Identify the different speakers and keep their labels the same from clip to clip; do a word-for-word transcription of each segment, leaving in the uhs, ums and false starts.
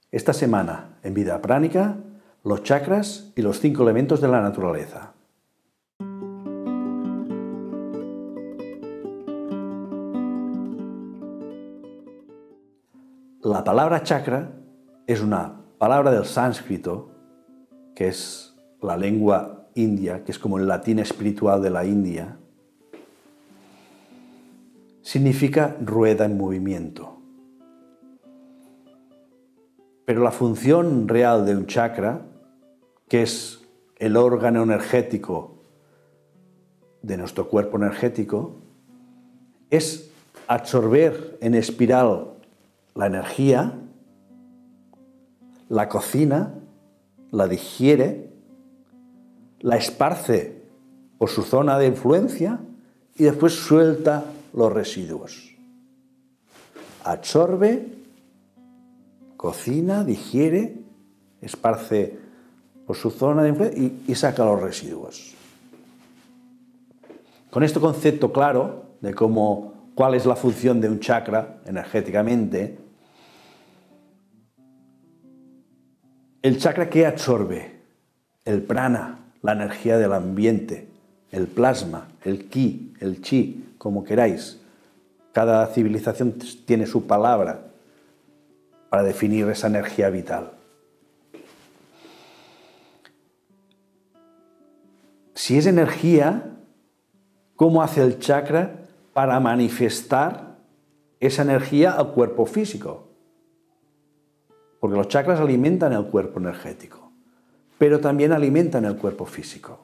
Speaker 1: Esta semana, en Vida Pránica, los chakras y los cinco elementos de la naturaleza. La palabra chakra es una palabra del sánscrito, que es la lengua india, que es como el latín espiritual de la India. Significa rueda en movimiento. Pero la función real de un chakra, que es el órgano energético de nuestro cuerpo energético, es absorber en espiral la energía, la cocina, la digiere, la esparce por su zona de influencia y después suelta los residuos. Absorbe, cocina, digiere, esparce por su zona de influencia y, y saca los residuos. Con este concepto claro de cómo, cuál es la función de un chakra energéticamente, el chakra que absorbe el prana, la energía del ambiente, el plasma, el ki, el chi, como queráis. Cada civilización tiene su palabra para definir esa energía vital. Si es energía, ¿cómo hace el chakra para manifestar esa energía al cuerpo físico? Porque los chakras alimentan el cuerpo energético, pero también alimentan el cuerpo físico.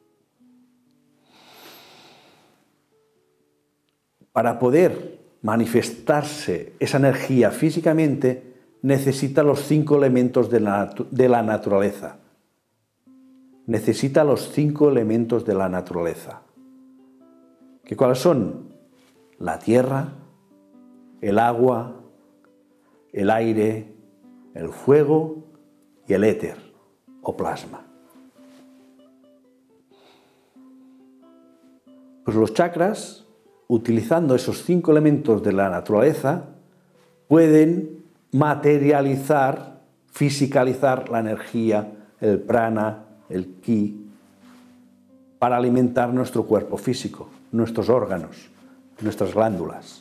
Speaker 1: Para poder manifestarse esa energía físicamente, necesita los cinco elementos de la, de la naturaleza. Necesita los cinco elementos de la naturaleza. ¿Que cuáles son? La tierra, el agua, el aire, el fuego y el éter o plasma. Pues los chakras, utilizando esos cinco elementos de la naturaleza, pueden materializar, fisicalizar la energía, el prana, el ki, para alimentar nuestro cuerpo físico, nuestros órganos, nuestras glándulas.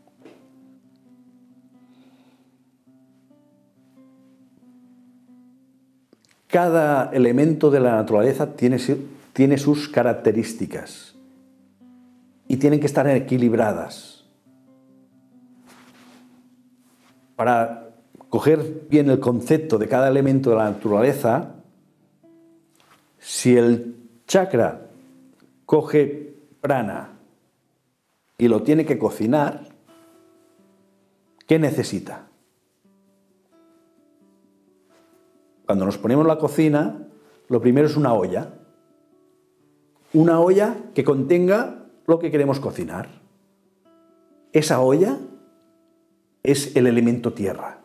Speaker 1: Cada elemento de la naturaleza tiene, tiene sus características y tienen que estar equilibradas. Para coger bien el concepto de cada elemento de la naturaleza, si el chakra coge prana y lo tiene que cocinar, ¿qué necesita? Cuando nos ponemos en la cocina, lo primero es una olla. Una olla que contenga lo que queremos cocinar. Esa olla es el elemento tierra.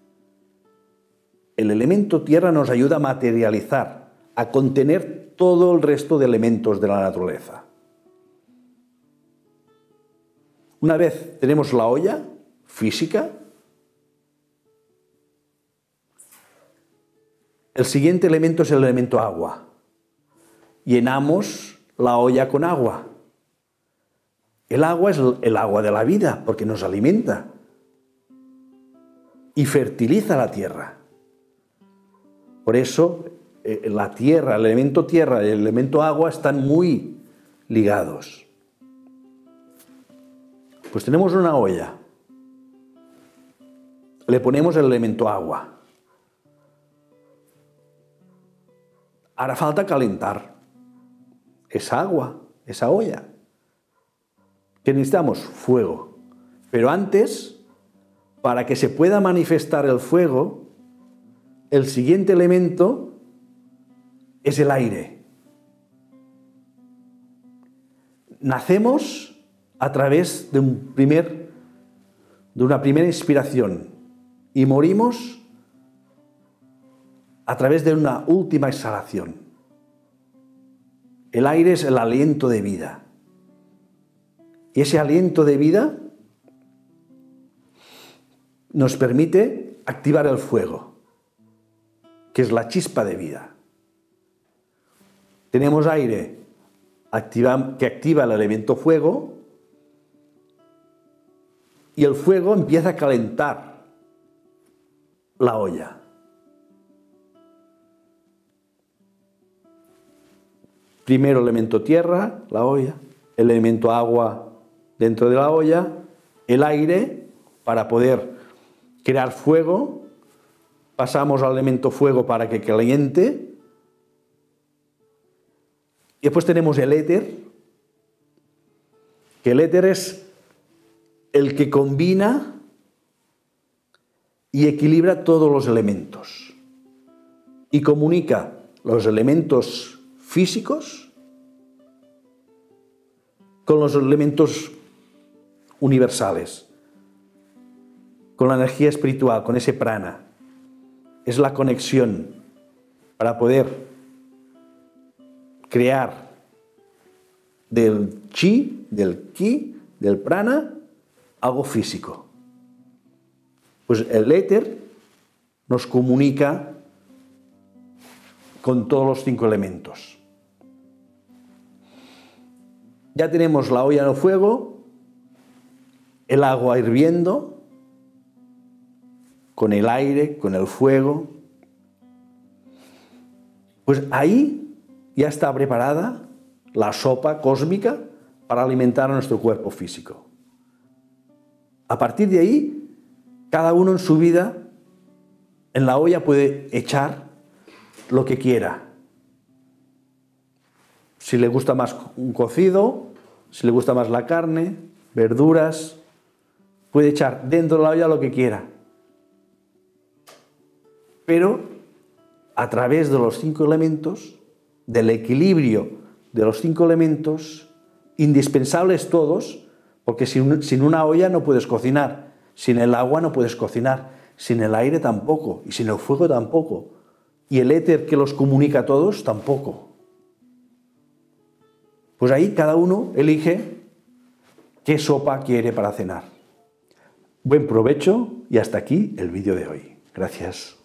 Speaker 1: El elemento tierra nos ayuda a materializar, a contener todo el resto de elementos de la naturaleza. Una vez tenemos la olla física, el siguiente elemento es el elemento agua. Llenamos la olla con agua. El agua es el agua de la vida porque nos alimenta y fertiliza la tierra. Por eso eh, la tierra, el elemento tierra y el elemento agua están muy ligados. Pues tenemos una olla, le ponemos el elemento agua. Hará falta calentar esa agua, esa olla. ¿Qué necesitamos? Fuego. Pero antes, para que se pueda manifestar el fuego, el siguiente elemento es el aire. Nacemos a través de, un primer, de una primera inspiración y morimos a través de una última exhalación. El aire es el aliento de vida. Y ese aliento de vida nos permite activar el fuego. que es la chispa de vida. Tenemos aire activa, que activa el elemento fuego, y el fuego empieza a calentar la olla. Primero elemento tierra, la olla, el elemento agua dentro de la olla, el aire para poder crear fuego, pasamos al elemento fuego para que caliente, y después tenemos el éter, que el éter es el que combina y equilibra todos los elementos y comunica los elementos físicos con los elementos universales, con la energía espiritual, con ese prana. Es la conexión para poder crear del chi, del ki, del prana, algo físico. Pues el éter nos comunica con todos los cinco elementos. Ya tenemos la olla en el fuego, el agua hirviendo, con el aire, con el fuego. Pues ahí ya está preparada la sopa cósmica para alimentar a nuestro cuerpo físico. A partir de ahí, cada uno en su vida, en la olla puede echar lo que quiera. Si le gusta más un cocido, si le gusta más la carne, verduras, puede echar dentro de la olla lo que quiera. Pero a través de los cinco elementos, del equilibrio de los cinco elementos, indispensables todos, porque sin, sin una olla no puedes cocinar, sin el agua no puedes cocinar, sin el aire tampoco, y sin el fuego tampoco, y el éter que los comunica a todos tampoco. Pues ahí cada uno elige qué sopa quiere para cenar. Buen provecho y hasta aquí el vídeo de hoy. Gracias.